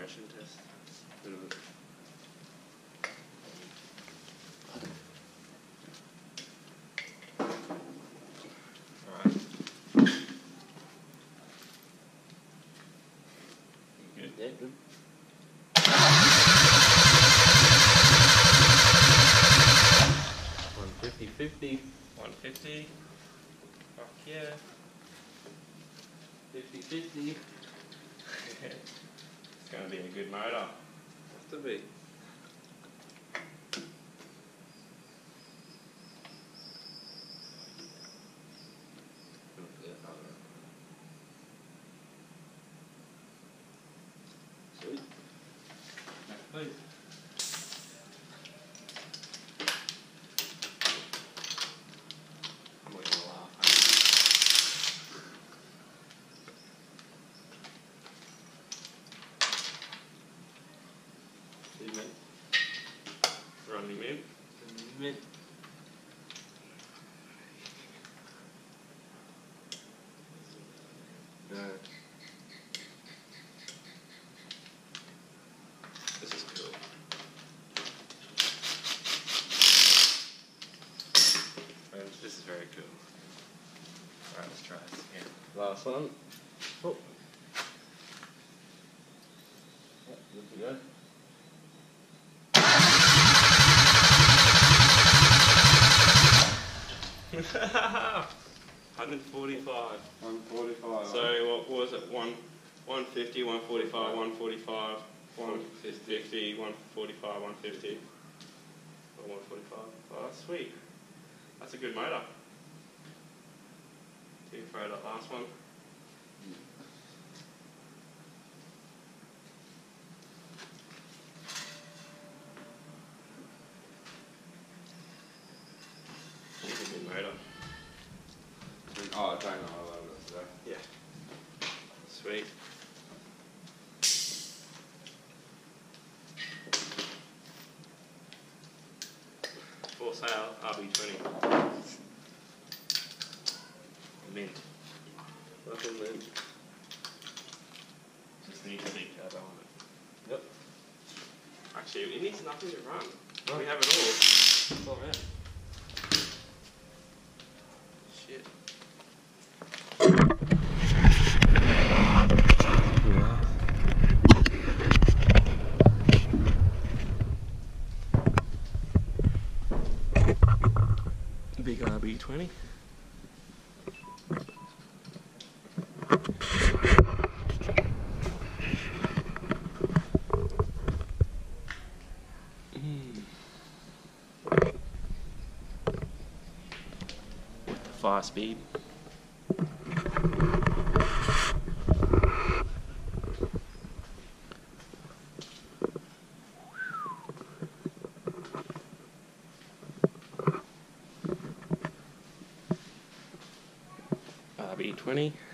compression test. A little bit. Alright. Good? Yeah, good. 150. 150. Fuck yeah. 50-50. It's going to be a good motor. Has to be. Sweet. Next please. I'm not going to laugh. Mint. Running mint. Mint. No. This is cool. This is very cool. Alright, let's try this again. Last one. Oh. Yep, good to go. $145. 145. So what was it? 150, 145, 145, 150, 145, 150, or 145. Oh, that's sweet. That's a good motor. Do you throw that last one? That's a good motor. Oh, I don't know. I love it today. Yeah. Sweet. For sale, rb20. Mint. Nothing mint. Just needs a big turbo on it. Yep. Actually, it needs nothing to run. Oh. We have it all. It's all out. Shit. Big rb20. With the 5-speed. rb20.